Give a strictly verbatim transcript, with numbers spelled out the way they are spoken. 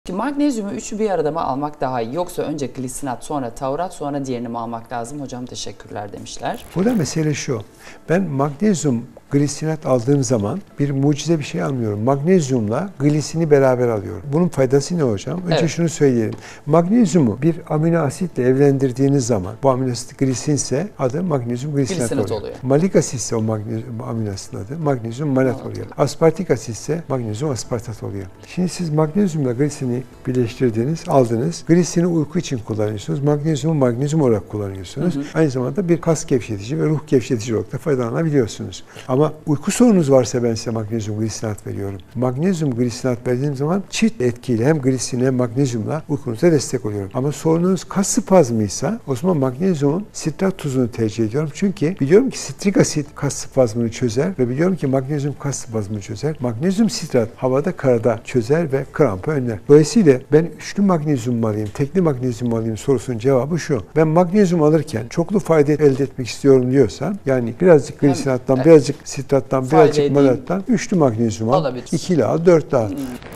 Magnezyumu üçü bir arada mı almak daha iyi yoksa önce glisinat sonra taurat sonra diğerini mi almak lazım? Hocam teşekkürler demişler. Burada mesele şu. Ben magnezyum glisinat aldığım zaman bir mucize bir şey almıyorum. Magnezyumla glisini beraber alıyorum. Bunun faydası ne hocam? Önce Evet. şunu söyleyelim. Magnezyumu bir amino asitle evlendirdiğiniz zaman bu amino asit glisinse adı magnezyum glisinat, Glisinat oluyor. oluyor. Malik asitse o magnezyum amino asitin adı magnezyum malat Malat oluyor. Aspartik asitse magnezyum aspartat oluyor. Şimdi siz magnezyumla glisini birleştirdiniz, aldınız. Glisini uyku için kullanıyorsunuz. Magnezyumu magnezyum olarak kullanıyorsunuz. Hı hı. Aynı zamanda bir kas gevşetici ve ruh gevşetici olarak da faydalanabiliyorsunuz. Ama uyku sorunuz varsa ben size magnezyum glisinat veriyorum. Magnezyum glisinat verdiğim zaman çift etkiyle hem glisin hem magnezyumla uykunuza destek oluyorum. Ama sorununuz kas spazmıysa o zaman magnezyumun sitrat tuzunu tercih ediyorum. Çünkü biliyorum ki sitrik asit kas spazmını çözer ve biliyorum ki magnezyum kas spazmını çözer. Magnezyum sitrat havada karada çözer ve krampı önler. Dolayısıyla ben üçlü magnezyum mu alayım, tekli magnezyum mu alayım sorusunun cevabı şu. Ben magnezyum alırken çoklu fayda elde etmek istiyorum diyorsam yani birazcık glisinattan, evet. birazcık sitrattan, Fayda birazcık edeyim. malattan üçlü magnezyum al. Olabilir. ikili al, dörtlü al. Hmm.